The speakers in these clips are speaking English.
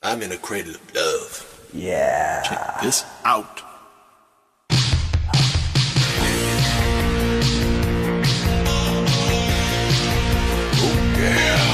I'm in a cradle of love. Yeah. Check this out. Oh yeah.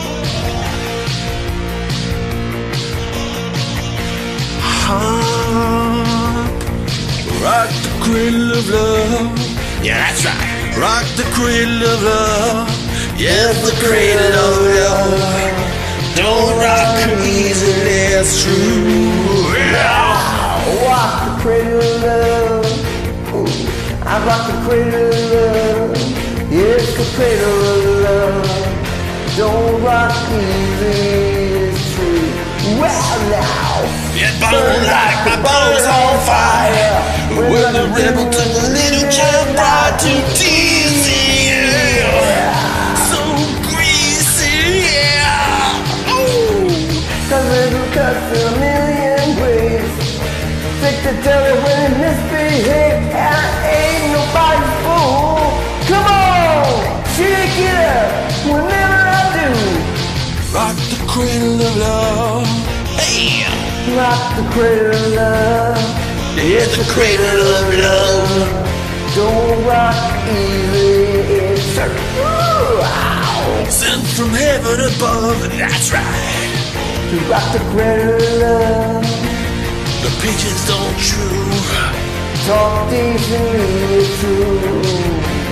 Rock the cradle of love. Yeah, that's right. Rock the cradle of love. Yes, the cradle of love. Don't rock easily, it's true. Rock the cradle of love. Ooh, I rock the cradle of love. Yes, the cradle of love. Don't rock easily, it's true. Well now. It burns like my bones on fire. When the rebel took a little child bride to teasy, yeah. So greasy, yeah. Oh. Cause little cuts a million ways. Sick to tell it when it misbehaves. And I ain't nobody's fool. Come on, shake it up whenever I do. Rock the cradle of love. Hey. Rock the cradle of love. It's the cradle of love. Don't rock easy, it's certain. Sent from heaven above, that's right. To rock the cradle of love. The pigeons don't chew. Talk decently, it's true.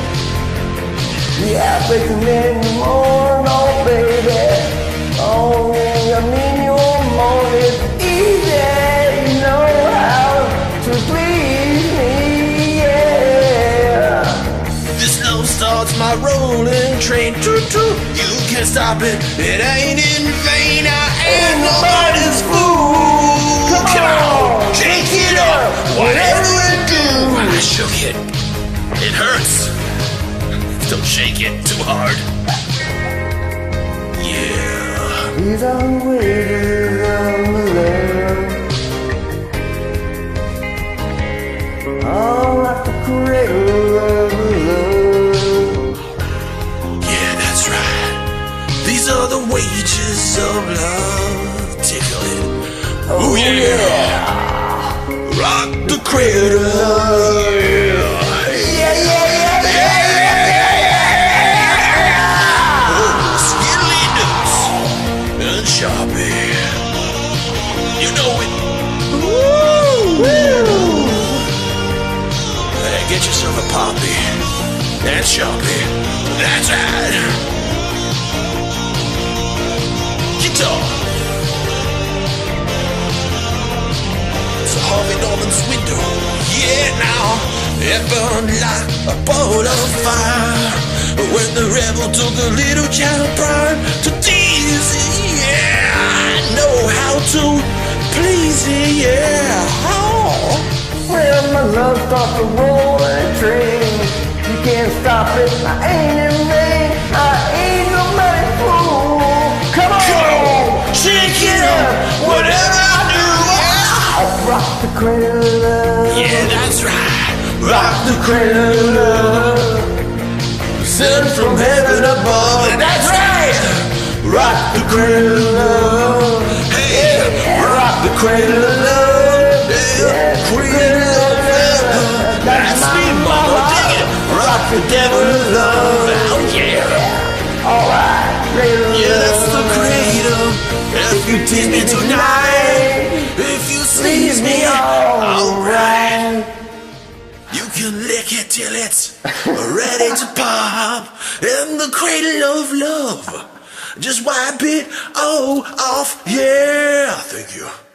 Yeah, break the man you mourn, oh baby. Oh, I mean you're more, it's easy. You know how to please me, yeah. This love starts my rolling train. Toot-toot, you can't stop it. It ain't in vain. I ain't nobody's fool. Come on, shake it up, whatever it do. I shook it. It hurts. Don't shake it too hard. Yeah. These are the wages of love. I'll rock the cradle of love. Yeah, that's right. These are the wages of love. Tickle it. Oh yeah. Rock the cradle of love. Sharpie, you know it. Woo! Woo! Hey, get yourself a poppy and Sharpie. That's right. Guitar. It's a Harvey Norman's window. Yeah, now it burned like a ball of fire when the rebel took a little child bride to tease it. Yeah, I know how to please it, yeah. Oh. When my love starts to roll and train, you can't stop it, I ain't in vain. I ain't nobody's fool. Come on, shake it up, whatever I do. I'll rock the cradle of love. Yeah, that's right. Rock the cradle of love. Sent from heaven above. That's right. Rock the cradle of love. Hey, rock the cradle of love. Yeah, cradle of love. That's me, mama. Dig it. Rock the devil of love. Oh yeah. Alright, cradle of love. Yeah, that's the cradle. If you tease me tonight, if you squeeze me, alright. You can lick it till it's ready to pop in the cradle of love. Just wipe it all off, yeah. Thank you.